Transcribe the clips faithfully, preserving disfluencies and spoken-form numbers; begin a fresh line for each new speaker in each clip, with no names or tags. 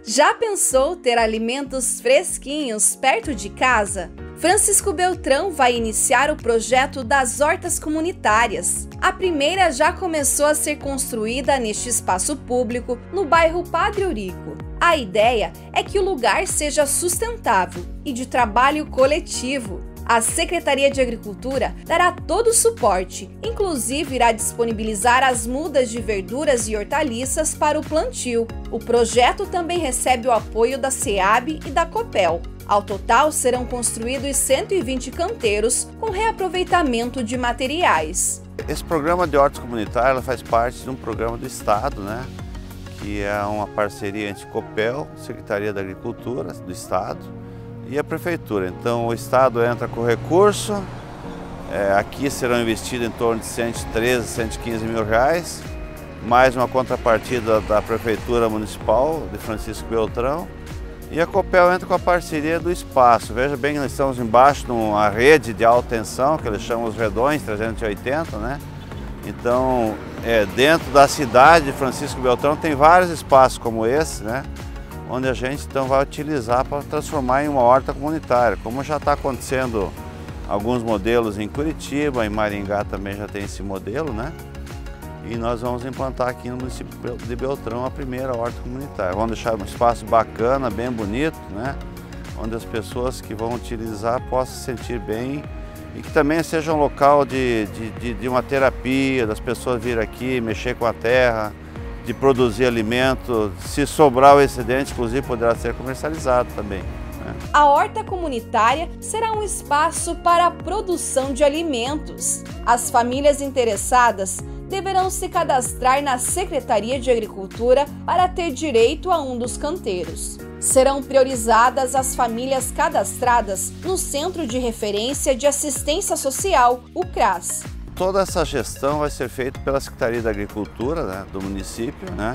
Já pensou ter alimentos fresquinhos perto de casa? Francisco Beltrão vai iniciar o projeto das hortas comunitárias. A primeira já começou a ser construída neste espaço público, no bairro Padre Eurico. A ideia é que o lugar seja sustentável e de trabalho coletivo. A Secretaria de Agricultura dará todo o suporte, inclusive irá disponibilizar as mudas de verduras e hortaliças para o plantio. O projeto também recebe o apoio da SEAB e da Copel. Ao total, serão construídos cento e vinte canteiros com reaproveitamento de materiais.
Esse programa de hortas comunitárias faz parte de um programa do Estado, né? Que é uma parceria entre Copel, Secretaria da Agricultura do Estado, e a Prefeitura. Então o Estado entra com recurso, é, aqui serão investidos em torno de cento e treze, cento e quinze mil reais, mais uma contrapartida da Prefeitura Municipal de Francisco Beltrão, e a Copel entra com a parceria do espaço. Veja bem que nós estamos embaixo de uma rede de alta tensão, que eles chamam os redões trezentos e oitenta, né? Então, é, dentro da cidade de Francisco Beltrão tem vários espaços como esse, né? Onde a gente então vai utilizar para transformar em uma horta comunitária, como já está acontecendo alguns modelos em Curitiba, em Maringá também já tem esse modelo, né? E nós vamos implantar aqui no município de Beltrão a primeira horta comunitária. Vamos deixar um espaço bacana, bem bonito, né? Onde as pessoas que vão utilizar possam se sentir bem e que também seja um local de, de, de, de uma terapia, das pessoas virem aqui, mexer com a terra, de produzir alimento. Se sobrar o excedente, inclusive poderá ser comercializado também, né?
A horta comunitária será um espaço para a produção de alimentos. As famílias interessadas deverão se cadastrar na Secretaria de Agricultura para ter direito a um dos canteiros. Serão priorizadas as famílias cadastradas no Centro de Referência de Assistência Social, o CRAS.
Toda essa gestão vai ser feita pela Secretaria da Agricultura, né, do município, né?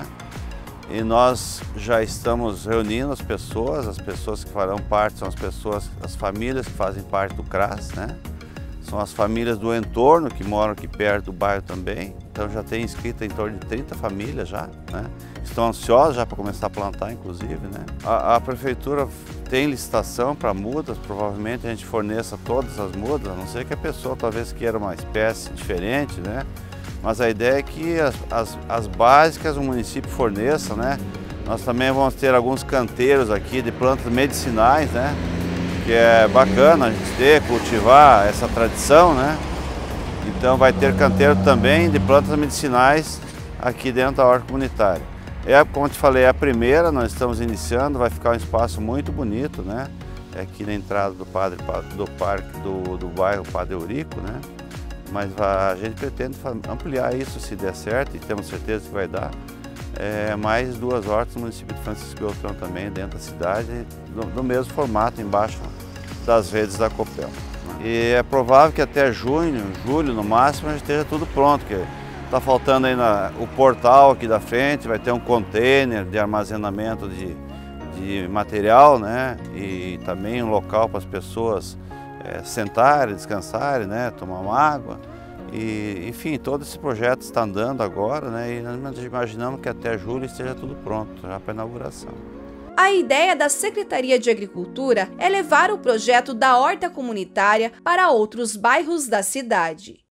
E nós já estamos reunindo as pessoas, as pessoas que farão parte são as pessoas, as famílias que fazem parte do CRAS, né? São as famílias do entorno que moram aqui perto do bairro também. Então já tem inscrito em torno de trinta famílias já, né? Estão ansiosas já para começar a plantar, inclusive, né? A, a prefeitura tem licitação para mudas, provavelmente a gente forneça todas as mudas, a não ser que a pessoa talvez queira uma espécie diferente, né? Mas a ideia é que as, as, as básicas o município forneça, né? Nós também vamos ter alguns canteiros aqui de plantas medicinais, né? Que é bacana a gente ter, cultivar essa tradição, né? Então vai ter canteiro também de plantas medicinais aqui dentro da horta comunitária. É, como eu te falei, é a primeira, nós estamos iniciando, vai ficar um espaço muito bonito, né? É aqui na entrada do, padre, do parque do, do bairro Padre Eurico, né? Mas a gente pretende ampliar isso se der certo, e temos certeza que vai dar. É, mais duas hortas no município de Francisco Beltrão também, dentro da cidade, no, no mesmo formato, embaixo das redes da Copel. E é provável que até junho, julho no máximo, já esteja tudo pronto, que está faltando aí na, o portal aqui da frente, vai ter um container de armazenamento de, de material, né? E também um local para as pessoas é, sentarem, descansarem, né? Tomar uma água. E, enfim, todo esse projeto está andando agora, né? E nós imaginamos que até julho esteja tudo pronto, já para a inauguração.
A ideia da Secretaria de Agricultura é levar o projeto da horta comunitária para outros bairros da cidade.